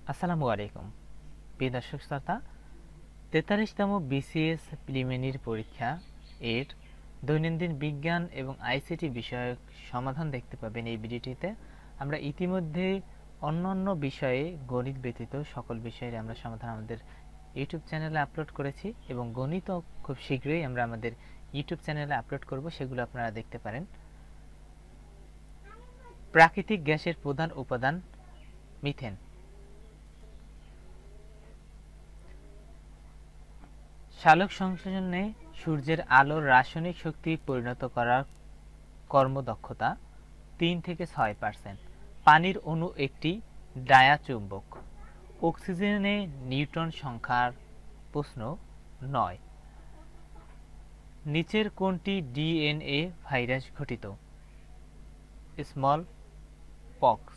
আসসালামু আলাইকুম প্রিয় দর্শক শ্রোতা 43তম বিসিএস প্রিলিমিনারি পরীক্ষা এর দৈনন্দিন বিজ্ঞান এবং আইসিটি বিষয়ক সমাধান দেখতে পাবেন এই ভিডিওটিতে। আমরা ইতিমধ্যে অন্যান্য বিষয়ে গণিত ব্যতীত সকল বিষয়ের আমরা সমাধান আমাদের ইউটিউব চ্যানেলে আপলোড করেছি এবং গণিতও খুব শীঘ্রই আমরা আমাদের ইউটিউব চ্যানেলে আপলোড করব, সেগুলো আপনারা দেখতে পারেন। প্রাকৃতিক গ্যাসের প্রধান উপাদান মিথেন। সালোক সংশ্লেষণে সূর্যের আলোর রাসায়নিক শক্তি পরিণত করার কর্মদক্ষতা 3 থেকে 6%। পানির অণু একটি ডায়াচুম্বক। অক্সিজেনে নিউট্রন সংখ্যার প্রশ্ন 9। নিচের কোনটি ডিএনএ ভাইরাস ঘটিত? Smallpox.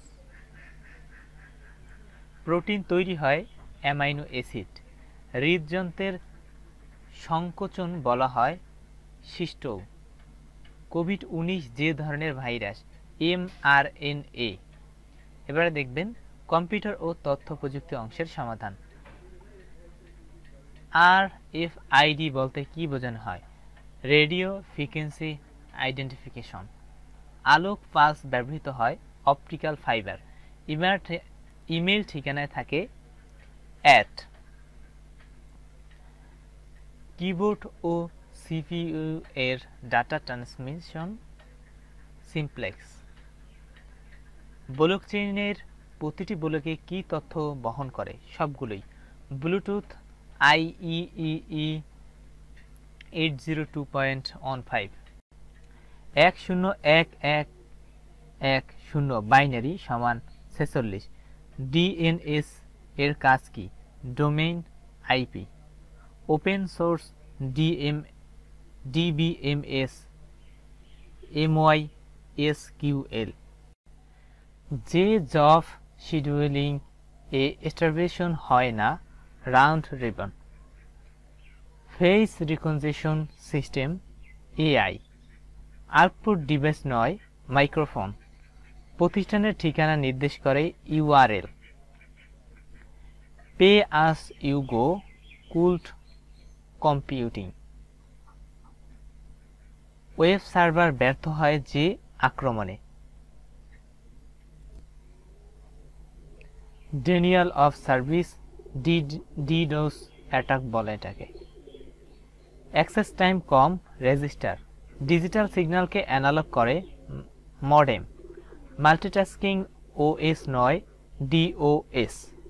প্রোটিন তৈরি হয় অ্যামাইনো অ্যাসিড। হৃদযন্ত্রের সংকোচন বলা হয় সিস্টো। কোভিড-19 যে ধরনের ভাইরাস? mRNA। এবারে দেখবেন কম্পিউটার ও তথ্য প্রযুক্তি অংশের সমাধান। RFID বলতে কি বোঝানো হয়? Radio frequency identification. আলোক পালস ব্যবহৃত হয় অপটিক্যাল ফাইবার। ইমেল ঠিকানায় থাকে @ কিবোর্ড ও সিপিইউ এর ডাটা ট্রান্সমিশন সিমপ্লেক্স। ব্লকচেইনের প্রতিটি ব্লকে কি তথ্য বহন করে? সবগুলোই। Bluetooth IEEE 802.15। 101110 বাইনারি সমান 46। DNS এর কাজ কি? Domain IP. Open source DBMS MySQL। যে জব শিডিউলিং এ স্টারভেশন হয় না? Round robin. Face recognition system AI। Output device নয়, মাইক্রোফোন। প্রতিষ্ঠানের ঠিকানা নির্দেশ করে URL। Pay as you go cloud computing. Web server ব্যর্থ হয় যে আক্রমণে? Denial of service DDoS attack বলে এটাকে। অ্যাক্সেস টাইম কম, রেজিস্টার। ডিজিটাল সিগন্যালকে অ্যানালগ করে মডেম। মাল্টিটাস্কিং OS নয়, DOS।